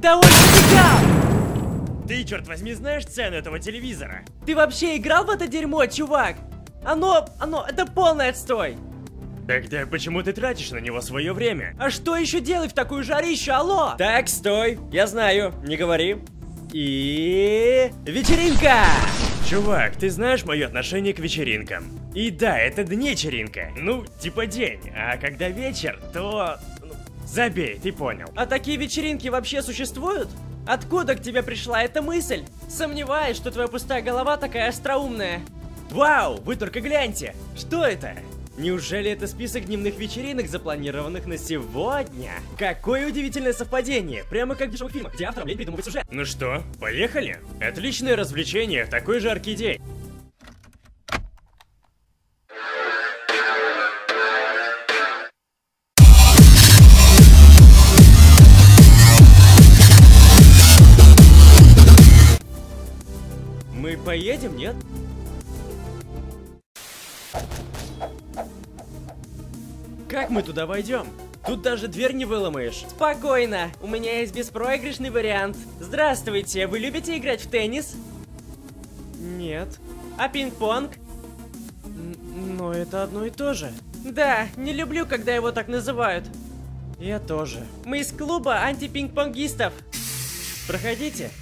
Да он убегал! Ты, черт возьми, знаешь цену этого телевизора? Ты вообще играл в это дерьмо, чувак? Это полный отстой. Тогда почему ты тратишь на него свое время? А что еще делать в такую жарищу, алло? Так, стой, я знаю, не говори. И... вечеринка! Чувак, ты знаешь мое отношение к вечеринкам? И да, это не вечеринка, ну, типа день, а когда вечер, то... забей, ты понял. А такие вечеринки вообще существуют? Откуда к тебе пришла эта мысль? Сомневаюсь, что твоя пустая голова такая остроумная. Вау, вы только гляньте! Что это? Неужели это список дневных вечеринок, запланированных на сегодня? Какое удивительное совпадение! Прямо как в дешевых фильмах, где авторам лень придумывать сюжет. Ну что, поехали? Отличное развлечение в такой жаркий день. Мы поедем, нет? Как мы туда войдем? Тут даже дверь не выломаешь. Спокойно, у меня есть беспроигрышный вариант. Здравствуйте, вы любите играть в теннис? Нет. А пинг-понг? Но это одно и то же. Да, не люблю, когда его так называют. Я тоже. Мы из клуба антипинг-понгистов. Проходите.